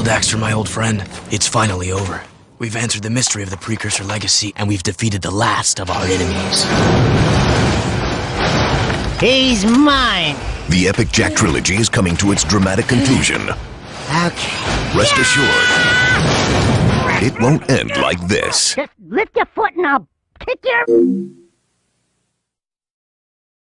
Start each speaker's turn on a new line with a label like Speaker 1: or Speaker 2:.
Speaker 1: Daxter, my old friend. It's finally over. We've answered the mystery of the Precursor Legacy, and we've defeated the last of our enemies.
Speaker 2: He's mine!
Speaker 3: The Epic Jack trilogy is coming to its dramatic conclusion.
Speaker 2: Okay.
Speaker 3: Rest assured, it won't end like this.
Speaker 2: Just lift your foot and I'll kick your...